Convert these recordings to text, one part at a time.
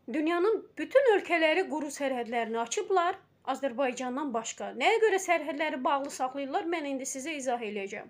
Dünyanın bütün ölkələri quru sərhədlərini açıblar, Azərbaycandan başqa. Nəyə görə sərhədləri bağlı saxlayırlar, mən indi sizə izah eləyəcəm.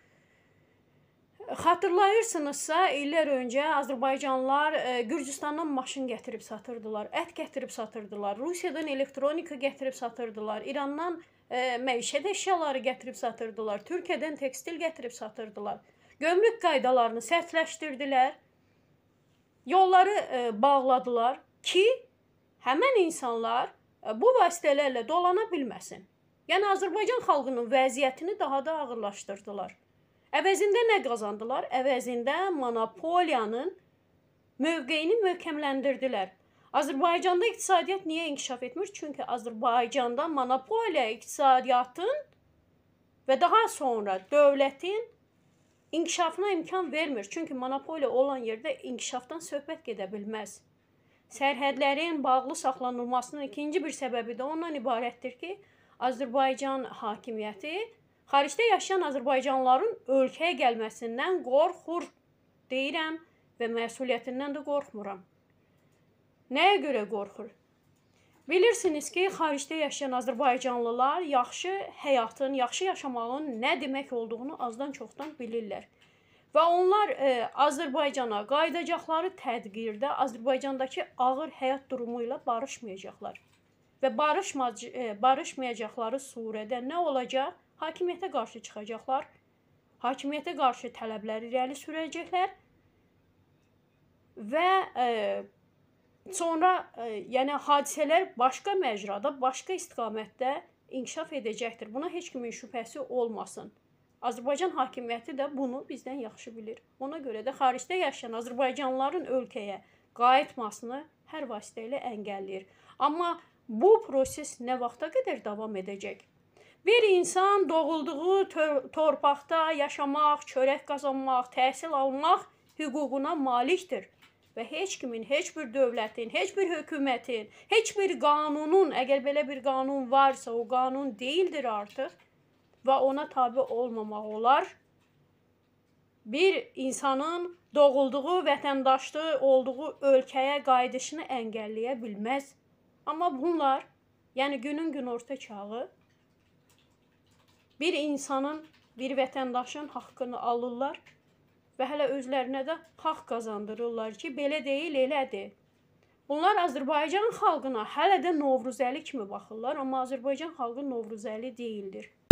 Xatırlayırsınızsa, illər öncə Azərbaycanlılar Gürcüstandan maşın gətirib satırdılar, ət gətirib satırdılar, Rusiyadan elektronika gətirib satırdılar, İrandan məişət əşyaları gətirib satırdılar, Türkiyədən tekstil gətirib satırdılar. Gömrük qaydalarını sərtləşdirdilər, yolları bağladılar ki, həmən insanlar bu vasitələrlə dolana bilməsin. Yəni, Azərbaycan xalqının vəziyyətini daha da ağırlaşdırdılar. Əvəzində nə qazandılar? Əvəzində monopoliyanın mövqeyini möhkəmləndirdilər. Azərbaycanda iqtisadiyyat niyə inkişaf etmir? Çünki Azərbaycanda monopoliya iqtisadiyyatın və daha sonra dövlətin inkişafına imkan vermir. Çünki monopoliya olan yerdə inkişafdan söhbət gedə bilməz. Sərhədlərin bağlı saxlanılmasının ikinci bir səbəbi də ondan ibarətdir ki, Azərbaycan hakimiyyəti xaricdə yaşayan Azərbaycanlıların ölkəyə gəlməsindən qorxur deyirəm və məsuliyyətindən də qorxmuram. Nəyə görə qorxur? Bilirsiniz ki, xaricdə yaşayan Azərbaycanlılar yaxşı həyatın, yaxşı yaşamağın nə demək olduğunu azdan çoxdan bilirlər. Və onlar Azərbaycana qayıdacaqları tədbirdə Azərbaycandakı ağır həyat durumu ilə barışmayacaqlar. Və barışmayacaqları surədə nə olacaq? Hakimiyyətə qarşı çıxacaqlar, hakimiyyətə qarşı tələblər irəli sürəcəklər və sonra yəni hadisələr başqa məcrada, başqa istiqamətdə inkişaf edəcəkdir. Buna heç kimin şübhəsi olmasın. Azərbaycan hakimiyyəti də bunu bizdən yaxşı bilir. Ona görə də xaricdə yaşayan Azərbaycanlıların ölkəyə qayıtmasını hər vasitə ilə əngəlləyir. Amma bu proses nə vaxta qədər davam edəcək? Bir insan doğulduğu torpaqda yaşamaq, çörək qazanmaq, təhsil almaq hüququna malikdir. Və heç kimin, heç bir dövlətin, heç bir hökumətin, heç bir qanunun, əgər belə bir qanun varsa, o qanun deyildir artıq və ona tabi olmamaq olar. Bir insanın doğulduğu, vətəndaşlığı olduğu ölkəyə qayıdışını əngəlləyə bilməz. Amma bunlar, yəni günün günorta çağı, bir insanın, bir vətəndaşın haqqını alırlar və hələ özlərinə də haqq qazandırırlar ki, belə deyil, elədir. Bunlar Azərbaycan xalqına hələ də Novruzəli kimi baxırlar, amma Azərbaycan xalqı Novruzəli deyildir.